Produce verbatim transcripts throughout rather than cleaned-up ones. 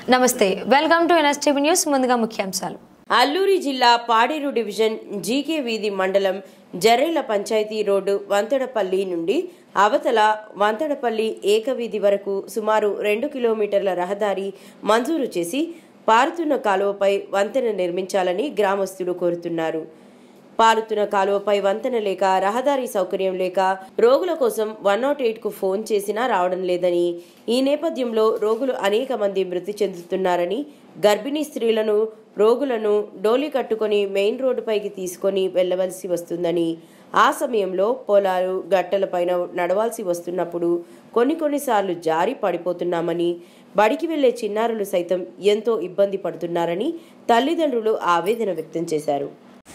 నమస్తే welcome to NSTV news ముందుగా ముఖ్యాంశాలు అల్లూరి జిల్లా పాడేరు డివిజన్ జీకే వీధి మండలం జర్రెల పంచాయతీ రోడ్డు వంతెడపల్లి నుండి అవతల వంతెడపల్లి ఏకవీధి వరకు సుమారు రెండు కిలోమీటర్ల రహదారి మంజూరు చేసి పారుతున్న కాలువపై వంతెన నిర్మించాలని గ్రామస్తులు కోరుతున్నారు. పారుతున్న కాలువపై వంతెన లేక రహదారి సౌకర్యం లేక రోగుల కోసం వన్ నాట్ ఎయిట్ కు ఫోన్ చేసినా రావడం లేదని, ఈ నేపథ్యంలో రోగులు అనేక మంది మృతి చెందుతున్నారని, గర్భిణీ స్త్రీలను రోగులను డోలీ కట్టుకొని మెయిన్ రోడ్డుపైకి తీసుకొని వెళ్లవలసి వస్తుందని, ఆ సమయంలో పొలాలు గట్టలపైన నడవాల్సి వస్తున్నప్పుడు కొన్ని కొన్నిసార్లు జారి పడిపోతున్నామని, బడికి వెళ్లే చిన్నారులు సైతం ఎంతో ఇబ్బంది పడుతున్నారని తల్లిదండ్రులు ఆవేదన వ్యక్తం చేశారు.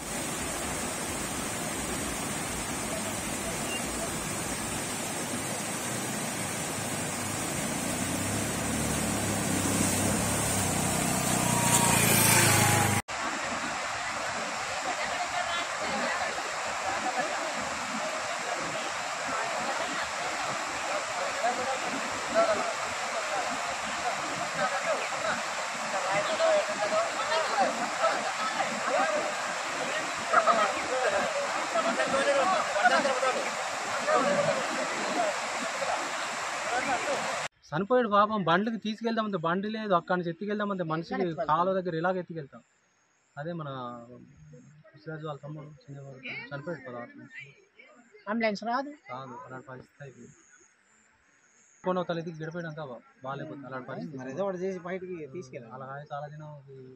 చనిపోయాడు పాపం. బండికి తీసుకెళ్దామంటే బండి లేదు, అక్కడి నుంచి ఎత్తుకెళ్దామంటే మనిషికి కాలువ దగ్గర ఇలాగ ఎత్తుకెళ్తాం. అదే మన సిరాజ్ వాళ్ళ తమ్ముడు చిన్నవాడు చనిపోయాడు కదా, అంబులెన్స్ రాదు కాదు అలాంటి పరిస్థితి అయిపోయింది. కొన్ని తల ఎత్తికి గడిపోయినాక బాగాలేకపోతుంది అలాంటి పరిస్థితి. చేసి బయటికి తీసుకెళ్ళాలి. అలా చాలా జనం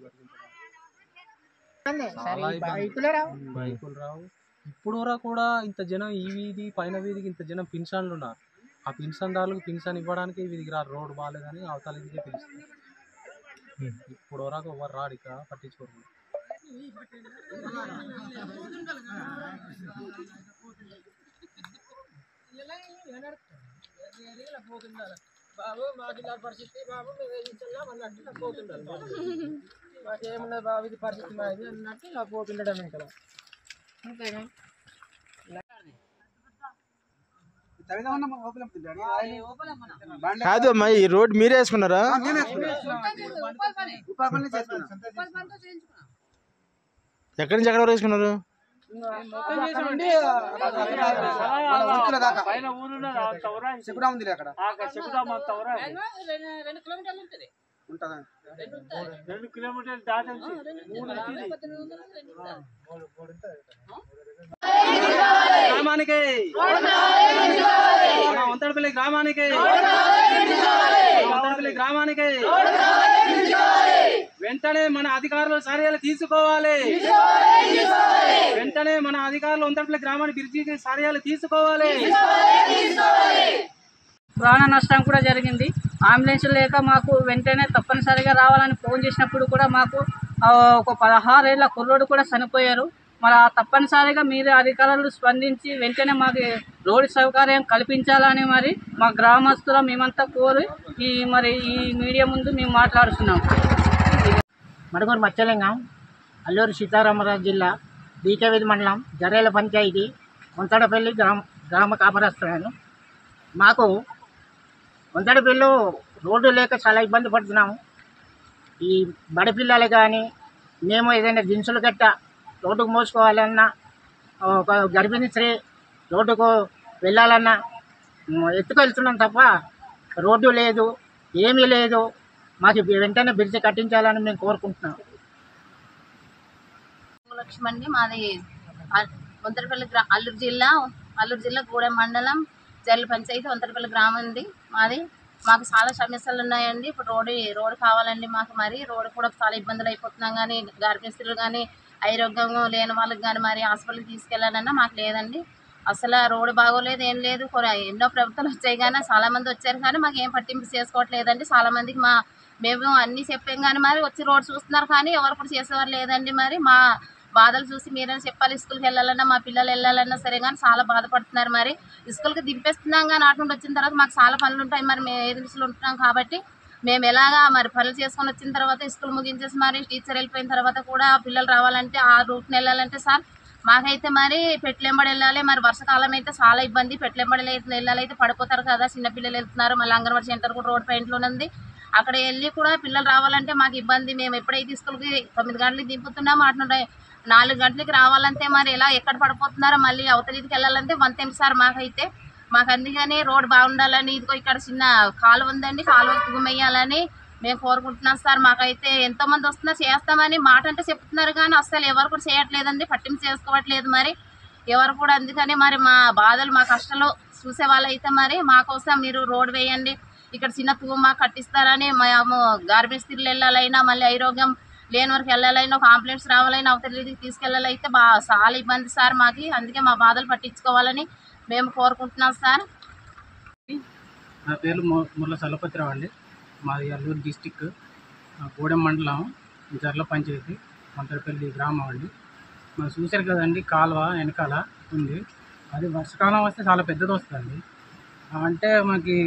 బైకులు రావు. ఇప్పుడు వరకు కూడా ఇంత జనం ఈ వీధి పైన వీధికి ఇంత జనం పింఛన్లు ఉన్నారు. ఆ పింఛన్దారులకు పింఛన్ ఇవ్వడానికి వీధికి రా, రోడ్డు బాగాలేదని అవతల వీధికే పిలుస్తారు. ఇప్పుడు వరకు ఎవరు రాడు ఇక్కడ పట్టించుకోరు. బాబు మాకు ఇలా పరిస్థితి బాబు మేము అన్నట్టు పోతుండాలి. మాకేమున్నది బాబు ఇది పరిస్థితి మాది అన్నట్టు ఇలా పోతుండడం ఇక్కడ. కాదు అమ్మా, ఈ రోడ్ మీరే వేసుకున్నారా? ఎక్కడి నుంచి ఎక్కడ వరకు వేసుకున్నారు? రెండు కిలోమీటర్లు దాటి గ్రామానికి వంతెడపల్లి గ్రామానికి వంతెడపల్లి గ్రామానికి వెంటనే మన అధికారులు చర్యలు తీసుకోవాలి. వెంటనే మన అధికారులు వంతెడపల్లి గ్రామానికి బ్రిడ్జికి చర్యలు తీసుకోవాలి. ప్రాణ నష్టం కూడా జరిగింది. అంబులెన్స్ లేక మాకు వెంటనే తప్పనిసరిగా రావాలని ఫోన్ చేసినప్పుడు కూడా మాకు ఒక పదహారేళ్ల కుర్రోడు కూడా చనిపోయారు. మరి తప్పనిసరిగా మీరు అధికారులు స్పందించి వెంటనే మాకు రోడ్డు సౌకర్యం కల్పించాలని మరి మా గ్రామస్తుల మేమంతా కోరి ఈ మరి ఈ మీడియా ముందు మేము మాట్లాడుతున్నాం. మడుగురు మచ్చలింగం, అల్లూరు సీతారామరాజు జిల్లా జీకే వీధి మండలం జర్రెల పంచాయతీ వంతెడపల్లి గ్రామ గ్రామ కాపరస్తున్నాను. మాకు వంతెడపల్లిలో రోడ్డు లేక చాలా ఇబ్బంది పడుతున్నాము. ఈ బడి పిల్లలు కానీ మేము ఏదైనా దినుసులు గట్ట రోడ్డుకు మోసుకోవాలన్నా, ఒక గర్భిణీ స్త్రీ రోడ్డుకు వెళ్ళాలన్నా ఎత్తుకెళ్తున్నాం తప్ప రోడ్డు లేదు, ఏమీ లేదు. మాకు వెంటనే బ్రిడ్జి కట్టించాలని మేము కోరుకుంటున్నాం. లక్ష్మండి, మాది వంతెడపల్లి గ్రా అల్లూరు జిల్లా అల్లూరు జిల్లా గూడెం మండలం జర్రెల పంచాయతీ వంతెడపల్లి గ్రామం అండి మాది. మాకు చాలా సమస్యలు ఉన్నాయండి. ఇప్పుడు రోడ్డు రోడ్డు కావాలండి మాకు. మరి రోడ్డు కూడా చాలా ఇబ్బందులు అయిపోతున్నాం. కానీ గర్భిణీ స్త్రీలు కానీ ఆరోగ్యం లేని వాళ్ళకి కానీ మరి హాస్పిటల్కి తీసుకెళ్ళాలన్నా మాకు లేదండి. అసలు రోడ్డు బాగోలేదు, ఏం లేదు. ఎన్నో ప్రభుత్వాలు వచ్చాయి కానీ చాలామంది వచ్చారు కానీ మాకు ఏం పట్టింపు చేసుకోవట్లేదండి. చాలామందికి మా మేము అన్నీ చెప్పాం కానీ మరి వచ్చి రోడ్డు చూస్తున్నారు కానీ ఎవరు కూడా చేసేవారు లేదండి. మరి మా బాధలు చూసి మీరైనా చెప్పాలి. స్కూల్కి వెళ్ళాలన్నా మా పిల్లలు వెళ్ళాలన్నా సరే కానీ చాలా బాధపడుతున్నారు. మరి స్కూల్కి దింపేస్తున్నాం కానీ నాటి నుండి వచ్చిన తర్వాత మాకు చాలా పనులు ఉంటాయి. మరి మేము ఏది దిశలో ఉంటున్నాం కాబట్టి మేము ఎలాగా మరి పనులు చేసుకొని వచ్చిన తర్వాత స్కూల్ ముగించేసి మరి టీచర్ వెళ్ళిపోయిన తర్వాత కూడా పిల్లలు రావాలంటే ఆ రూట్ని వెళ్ళాలంటే సార్ మాకైతే మరి పెట్లెంబడి వెళ్ళాలి. మరి వర్షాకాలం అయితే చాలా ఇబ్బంది. పెట్లెంబడి వెళ్ళాలైతే పడిపోతారు కదా, చిన్నపిల్లలు వెళ్తున్నారు. మళ్ళీ అంగన్వాడీ సెంటర్ కూడా రోడ్ పాయింట్లోనే ఉంది. అక్కడ వెళ్ళి కూడా పిల్లలు రావాలంటే మాకు ఇబ్బంది. మేము ఎప్పుడైతే స్కూల్కి తొమ్మిది గంటలకి దింపుతున్నామో అటు నాలుగు గంటలకి రావాలంటే మరి ఎలా ఎక్కడ పడిపోతున్నారో మళ్ళీ అవతలికి వెళ్ళాలంటే వంతేం సార్ మాకైతే. మాకు అందుకని రోడ్ బాగుండాలని, ఇదిగో ఇక్కడ చిన్న కాలువ ఉందండి, కాలువ గుమ్మేయాలని మేము కోరుకుంటున్నాం సార్. మాకైతే ఎంతోమంది వస్తున్నారు, చేస్తామని మాట అంటే చెప్తున్నారు కానీ అస్సలు ఎవరు కూడా చేయట్లేదండి, పట్టింపు చేసుకోవట్లేదు. మరి ఎవరు కూడా అందుకని మరి మా బాధలు మా కష్టాలు చూసే వాళ్ళైతే మరి మా కోసం మీరు రోడ్ వేయండి, ఇక్కడ చిన్న తూము మాకు కట్టిస్తారని. మేము గార్బేజ్ తిరిగి వెళ్ళాలైనా మళ్ళీ ఆరోగ్యం లేని వరకు వెళ్ళాలైనా ఒక అంబులెన్స్ రావాలైనా అవతలికి తీసుకెళ్ళాలైతే బా చాలా ఇబ్బంది సార్ మాకు. అందుకే మా బాధలు పట్టించుకోవాలని మేము కోరుకుంటున్నాం సార్. నా పేరు ముర్ల చలపతిరావు అండి. మాది అల్లూరు డిస్టిక్ గూడెం మండలం జర్ల పంచాయతీ వంతడపల్లి గ్రామం అండి. మనం చూశారు కదండి, కాలువ వెనకాల ఉంది. అది వర్షాకాలం వస్తే చాలా పెద్దది వస్తుందండి. అంటే మనకి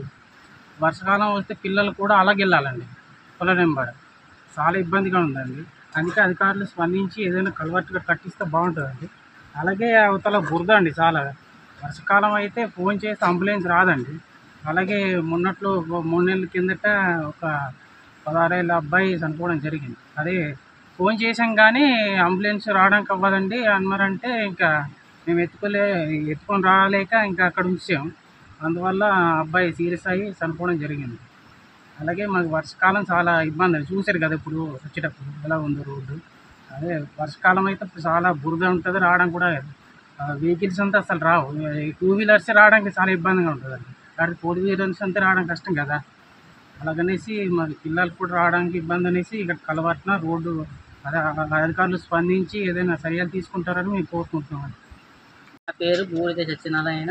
వర్షాకాలం వస్తే పిల్లలు కూడా అలాగే వెళ్ళాలండి, పొలం వెంబడి చాలా ఇబ్బందిగా ఉందండి. అందుకే అధికారులు స్పందించి ఏదైనా కల్వర్ట్గా కట్టిస్తే బాగుంటుందండి. అలాగే అవతల బురద అండి చాలా. వర్షాకాలం అయితే ఫోన్ చేస్తే అంబులెన్స్ రాదండి. అలాగే మొన్నట్లో మూడు నెలల కిందట ఒక పదహారేళ్ళ అబ్బాయి చనిపోవడం జరిగింది. అదే ఫోన్ చేసాం కానీ అంబులెన్స్ రావడానికి అవ్వదండి అన్నారంటే ఇంకా మేము ఎత్తుకోలే ఎత్తుకొని రాలేక ఇంకా అక్కడ ఉంచాం. అందువల్ల అబ్బాయి సీరియస్ అయ్యి చనిపోవడం జరిగింది. అలాగే మాకు వర్షాకాలం చాలా ఇబ్బంది అండి. చూశారు కదా ఇప్పుడు వచ్చేటప్పుడు ఎలా ఉందో రోడ్డు. అదే వర్షాకాలం అయితే చాలా బురద ఉంటుంది, రావడం కూడా వెహికల్స్ అంతా అసలు రావు. టూ వీలర్స్ రావడానికి చాలా ఇబ్బందిగా ఉంటుందండి. కాబట్టి ఫోర్ వీలర్స్ అంతా రావడం కష్టం కదా. అలాగనేసి మరి పిల్లలకు కూడా రావడానికి ఇబ్బంది అనేసి ఇక్కడ కలవట్న రోడ్డు అదే అధికారులు స్పందించి ఏదైనా చర్యలు తీసుకుంటారని మేము కోరుకుంటున్నాం. నా పేరు బూడిద సత్యనారాయణ.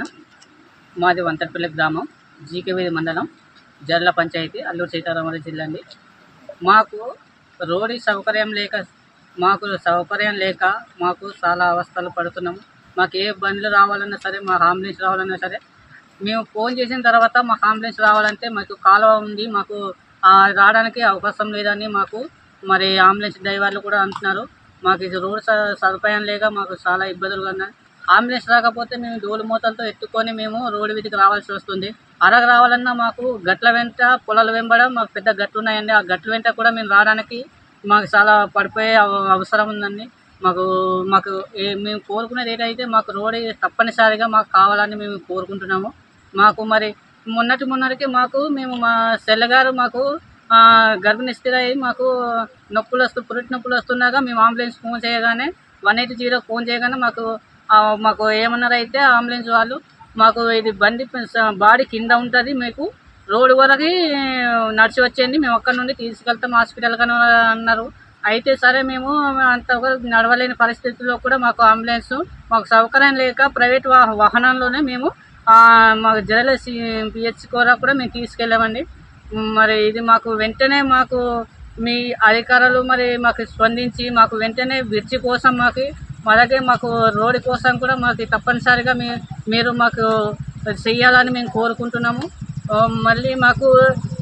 మాది వంతడపల్లి గ్రామం, జీకేవీధి మండలం, జర్ల పంచాయతీ, అల్లూరు సీతారామరాజు జిల్లా అండి. మాకు రోడ్డు సౌకర్యం లేక మాకు సౌకర్యం లేక మాకు చాలా అవస్థలు పడుతున్నాము. మాకు ఏ బండ్లు రావాలన్నా సరే, మా అంబులెన్స్ రావాలన్నా సరే, మేము ఫోన్ చేసిన తర్వాత మా అంబులెన్స్ రావాలంటే మాకు కాలువ ఉంది, మాకు రావడానికి అవకాశం లేదని మాకు మరి అంబులెన్స్ డ్రైవర్లు కూడా అంటున్నారు. మాకు ఇది రోడ్ సదుపాయం లేక మాకు చాలా ఇబ్బందులు ఉన్నాయి. అంబులెన్స్ రాకపోతే మేము డోలు మూతలతో ఎత్తుకొని మేము రోడ్డు వీధికి రావాల్సి వస్తుంది. అరగ రావాలన్నా మాకు గట్ల వెంట పొలాల వెంబడ మాకు పెద్ద గట్లు ఉన్నాయండి. ఆ గట్ల వెంట కూడా మేము రావడానికి మాకు చాలా పడిపోయే అవసరం ఉందండి. మాకు మాకు మేము కోరుకునేది ఏంటైతే మాకు రోడ్ తప్పనిసరిగా మాకు కావాలని మేము కోరుకుంటున్నాము. మాకు మరి మొన్నటి మొన్నటికి మాకు మేము మా సెల్లగారు మాకు గర్భిణీ స్థితి అయ్యి మాకు నొప్పులు వస్తూ పురిటి నొప్పులు వస్తున్నాగా మేము అంబులెన్స్ ఫోన్ చేయగానే వన్ ఎయిటీ జీరో ఫోన్ చేయగానే మాకు మాకు ఏమన్నారు అయితే అంబులెన్స్ వాళ్ళు మాకు ఇది బండి బాడీ కింద ఉంటుంది, మీకు రోడ్డు వరకు నడిచి వచ్చేయండి, మేము అక్కడ నుండి తీసుకెళ్తాం హాస్పిటల్ కానీ అన్నారు. అయితే సరే మేము అంతవరకు నడవలేని పరిస్థితుల్లో కూడా మాకు అంబులెన్స్ మాకు సౌకర్యం లేక ప్రైవేట్ వాహనాల్లోనే మేము మాకు జరల పిహెచ్ కూడా కూడా మేము తీసుకెళ్ళామండి. మరి ఇది మాకు వెంటనే మాకు మీ అధికారులు మరి మాకు స్పందించి మాకు వెంటనే బ్రిడ్జి కోసం మాకు అలాగే మాకు రోడ్డు కోసం కూడా మాకు తప్పనిసరిగా మీ మీరు మాకు చెయ్యాలని మేము కోరుకుంటున్నాము. మళ్ళీ మాకు